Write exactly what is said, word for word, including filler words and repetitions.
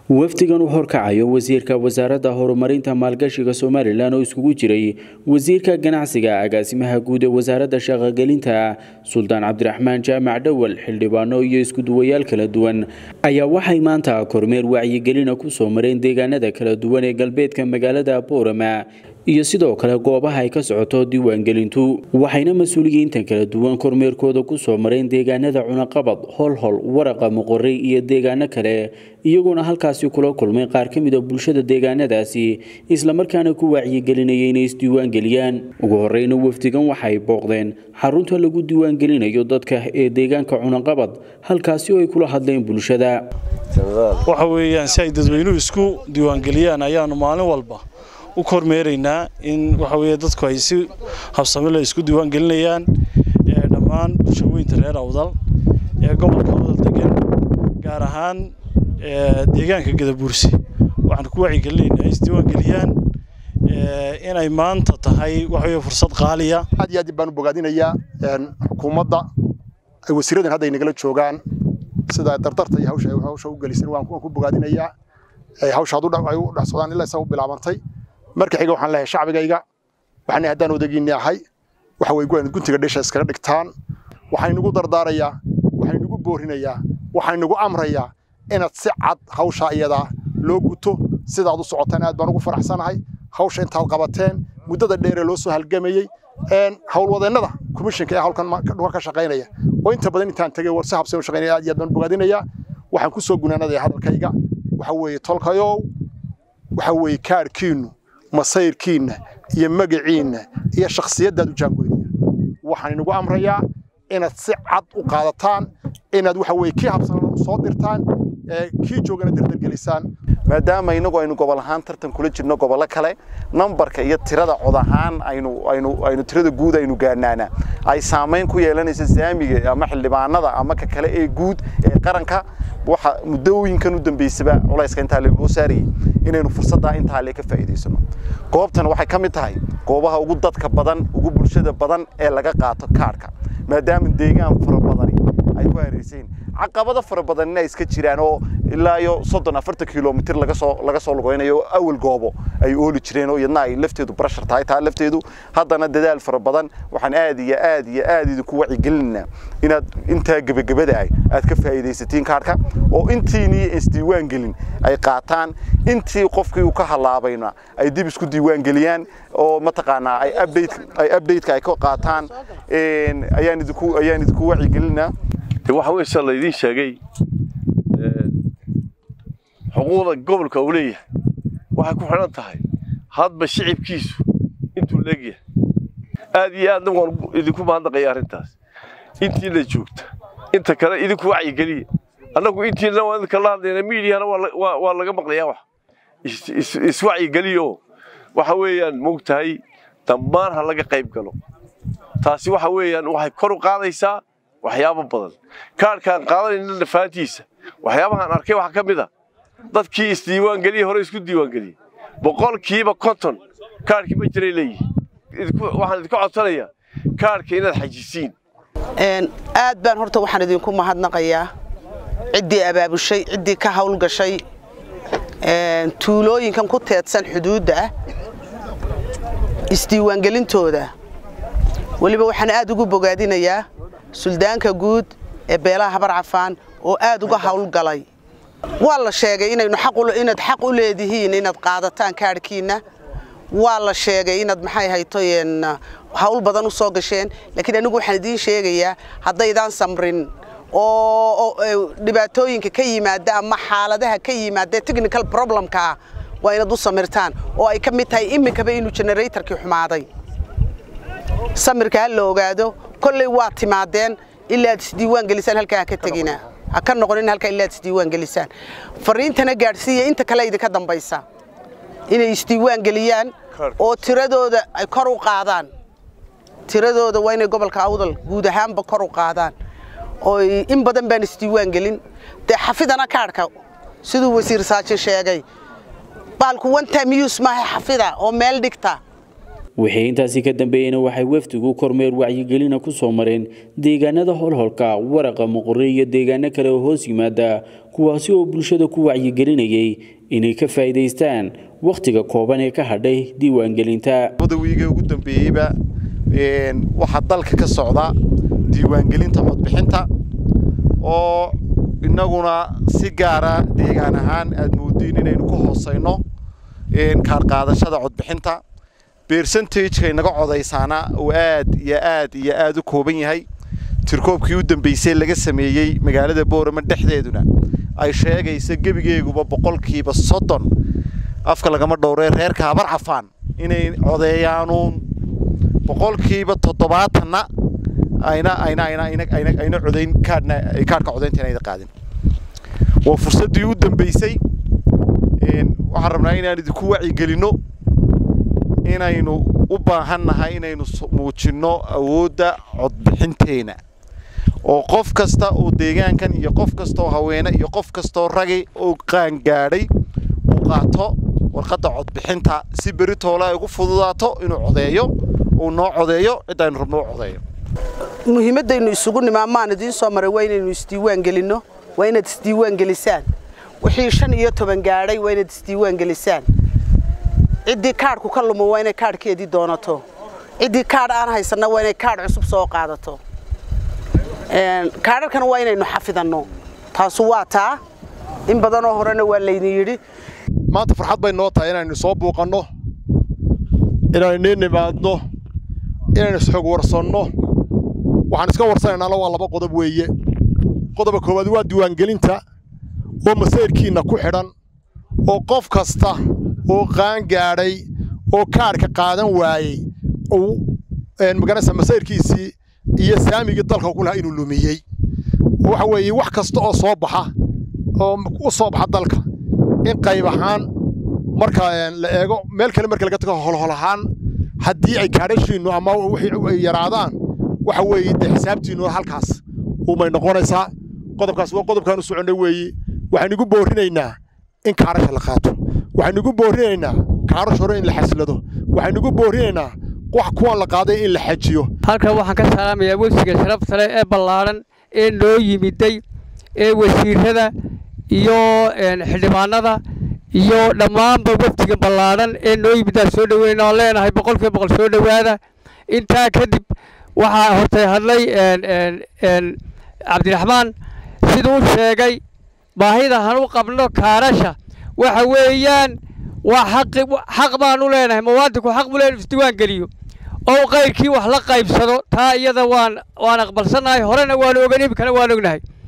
wafdigan uu horkacayo wasiirka wasaaradda horumarinta maalgashiga Soomaaliland oo iskugu jiray wasiirka ganacsiga agaasimaha guud ee wasaaradda shaqo-gelinta Sultan Cabdiraxmaan Jaamac Dawal xildhibaano iyo isku duwayaal kala duwan ayaa waxay maanta kormeer wacyigelin ku soo mareen deegaanada kala duwan ee galbeedka magaalada Boorama iyo sidoo kale goobaha ay ka socoto diiwaangelintu waxayna mas'uuliyiinta kala duwan kormeerkooda ku soo mareen deegaanada Cunaqabad Holhol Waraqa Moqorey iyo deegaano kale iyaguna halkaas kula kulmay qaar kamid ah bulshada deegaanadaasi isla markaana ku wacyigelinayay inay isdiiwaangeliyaan ugu horreyn wafdigan waxay booqdeen xarunta lagu diiwaangelinayo dadka ee deegaanka Cunaqabad halkaas oo ay kula hadleen bulshada waxa weeyaan si ay dadweynuhu isku diiwaangeliyaan ayaanu maalin walba u kormeeraynaa in waxa weeye dadku ay si habsami leh isku diiwaangelinayaan ee dhammaan bulshooyinka reer Awdal ee gobolka Awdal degan gaar ahaan deegaanka Gadabuursi waxaan ku wacyigelinaynaa isdiiwaangeliyaan in ay maanta tahay waxa weeye fursad qaali ah aad iyo aad baan u bogaadinayaa xukuumadda ay wasiiradan hadda inagala joogaan sida dardarta iyo hawsha hawsha u galisan waan ku bogaadinayaa ay hawsha u dhac socdaan ilaa soo bilaabantay marka xiga waxaan leeyahay shacbigayga waxaan hadaan wadagiinahay waxa way go'aan guntiga dhisha iskaga dhigtaan waxaan ugu dardaarayaa waxaan ugu boorinayaa waxaan ugu amrayaa inaad si cad hawsha iyada loo guto sida aad u socotaan aad baan ugu faraxsanahay hawsha inta qabateen muddada dheer ee loo soo halgamayay een hawlwadeennada commissionka ee halkan ka shaqeynaya oo inta badan intaan tagay war si habsay u shaqeynaya aad iyo aad baan bogaadinayaa waxaan ku soo gunaanaday hadalkayga waxa weeye tolkayo waxa weeye kaarkiinu masayrkiina iyo magaciina iyo shakhsiyadaadu jaangoynaya waxaan inagu amrayaa inaad si cad u qaadataan inaad waxa weeye ki habsan soo dirtaan ee ki joogana dirdirgelisaan maadaama inagu aynu gobol ahaan tartan kula jirno gobol kale numberka iyo tirada cod ahaan aynu aynu aynu tirada guud aynu gaarnaana ay saameyn ku yeelanaysa saamiga ama xildhibaanada ama ka kale ee guud ee qaranka waxa muddooyinkan u dambeysaba culayska inta loo saariyay inaynu fursadda inta le ka faa'iideysano goobtan waxay ka mid tahay goobaha ugu dadka badan ugu bulshada badan ee laga qaato kaarka maadaama deegaan fara badan ay ku hareerayeen caqabado fara badan ay iska jiraan oo ilaa iyo soddon afartan kiiloomitir laga soo laga soo lugaynayo awal goobo ay ooli jireen oo yadna ay lafteedu pressure tahay taa lafteedu haddana dadaal fara badan waxaan aad iyo aad iyo aad idinku wacyigelinaa inaad inta gabagabada ay aad ka faa'iideysatiin kaarka oo intiini isdiiwaan gelin ay qaataan intii qofkii uu ka halaabayna ay dib isku diiwaan geliyaan oo mataqaana ay update ay update ay ka qaataan een ayaan idinku ayaan idinku wacyigelinaa waxa weeye shalay idin sheegay xuquuqda gobolka uu leeyahay waxa ku xiran tahay hadba shicibkiisu intuu leeyahay aad iyo aad waan idinku mahadnaqay arrintaas intii la joogta inta kale idinku wacyi galiya anagu intii la wada kala hadlayna media waa waa laga maqlayaa wax is wacyi galiyo waxa weeyaan moogtahay dhammaan ha laga qayb galo taasi waxa weeyaan waxay kor u qaadaysaa waxyaabo badan kaarkaan qaadanayna nafaatiisa waxyaabahan arkay waxa ka mid ah dadkii isdiiwaan galiyay hore isku diiwaan galiyay boqolkiiba konton kaarkii ma jiray leeyahay waxaan idinku codsanayaa kaarka inaad xajisiin een aad baan horta waxaan idinku mahadnaqayaa cidii abaabushay cidii ka hawl gashay een tuulooyinkan ku teedsan xuduudda isdiiwaan galintooda waliba waxaan aad ugu bogaadinayaa suldaanka guud ee beelaha Habar Cafaan oo aad uga hawl galay waa la sheegay inaynu xaq u inaad xaq u leedihiin inaad qaadataan kaarkiina waa la sheegay inaad maxay haytoyeen hawl badan u soo gasheen laakiin anigu waxaan idin sheegayaa haddaydaan samrin oo dhibaatooyinka ka yimaada ama xaaladaha ka yimaada technical problemka waa inaad u samirtaan oo ay ka mid tahay imikaba inuu generatorkii xumaaday samirka la ogaado كل وقت معدن إلا تديوان جلسان هالك هكتجينا أكن نقولين هالك إلا تديوان جلسان فرين تنا جارسية أنت كلا إذا كدم بيسا إن يستديوان جليان أو تردو ده كرو قاعدان تردو ده وين قبل كعودل جودة هم بكرو قاعدان أو إن بدن بين استديوان جلين ده حفيدنا كاركا سدوا وسير ساتش شيء جاي بالكو وانت ميوس ما حفيدة أو مال دكتا wixii intaasi ka dambeeyayna waxay wafdigu kormeer wacyigelin ku soo mareen deegaanada Holholka Waraqa Moqorey iyo deegaano kale oo hoos yimaada kuwaasi oo bulshada ku wacyigelinayay inay ka faa'iideystaan waqtiga kooban ee ka hadhay diiwaangelinta. Wadawiiga ugu dambeeyayba een waxa dalka ka socda diiwaangelinta codbixinta oo inaguna si gaar ah deegaan ahaan aad moodeen inaynu ku hooseyno een kaar qaadashada codbixinta percentage-ka inaga codaysaana oo aad iyo aad iyo aad u kooban yahay. tirkoobkii u dambeysay laga sameeyay magaalada Boorama dhexdeeduna ay sheegaysa gebigeeguba boqolkiiba soddon afka lagama dhowrey reerka habar cafaan inay codeeyaan boqolkiiba toddobaatan ayna ayna ayna ayna ayna codeyn kaadna kaadka codeynta inay qaadin. waa fursadii u dambeysay in waxaan rabnaa inaan idinku wacyigelino inaynu u baahannahay inaynu muujino awoodda codbixinteena oo qof kasta oo deegaankan iyo qof kasta oo haweene iyo qof kasta oo ragay oo qaan gaadhay uu qaato warqadda codbixinta si beritoole ay ugu fududaato inuu codeeyo oo noo codeeyo cid aynu rabno codeeyo. muhiimadda inuu isugu nimaamaan idin soo maray waa inaynu isdiiwaan gelino waa inaad isdiiwaan gelisaan wixii shan iyo toban gaadhay waa inaad isdiiwaan gelisaan ciddii kaadhku ka lumo waa inay kaadhkeedii doonato ciddii kaadh aan haysana waa inay kaadh cusub soo qaadato een kaadhkan waa inaynu xafidano taas waa taa in badan oo horena waa leeyni yiri maanta farxad bay noo tahay inaynu soo buuqano inaynu nimaadno inaynu xog warsanno waxaan iska warsanaynaa waa laba qodob weeye qodobka koowaad waa diiwaan gelinta oo masayrkiina ku xidhan oo qof kasta oo qaan gaadhay oo kaarka qaadan waayay oo een magaraysa masayrkiisii iyo saamiga dalka ku lahaa inuu lumiyay waxa weeye wax kasta oo soo baxa oo u soo baxa dalka in qayb ahaan marka la eego meel kale marka laga tago hol ahaan haddii ay kaadhashiinu ama wixii ay yaraadaan waxa weeye xisaabtiinu halkaas uu may noqonaysaa qodobkaas waa qodobkan u soconay weeye waxaan ugu boorinaynaa in kaarasha la qaato waxaan ugu boorinaynaa kaarash hore in la xasilado waxaan ugu boorinaynaa wax kuwan la qaaday in la xajiyo. halka waxaan ka salaamayaa wasiirka sharafta leh ee ballaaran ee noo yimiday ee wasiirada iyo xildhibaanada iyo dhammaanba wafdiga ballaaran ee noo yimidaa soo dhaweynaa oo leenahay boqolkiiba boqol soo dhawaada. intaa kadib waxaa hortay hadlay cabdiraxmaan siduu u sheegay baahida han u qabno kaarasha waxa weeyaan waa xaqi xaq baan u leenahay muwaadinku xaq buu leeyahay isdiiwaan geliyo oo qayrkii wax la qaybsado taa iyada waan waan aqbalsanahay horena waan ogaanay kana waan ognahay.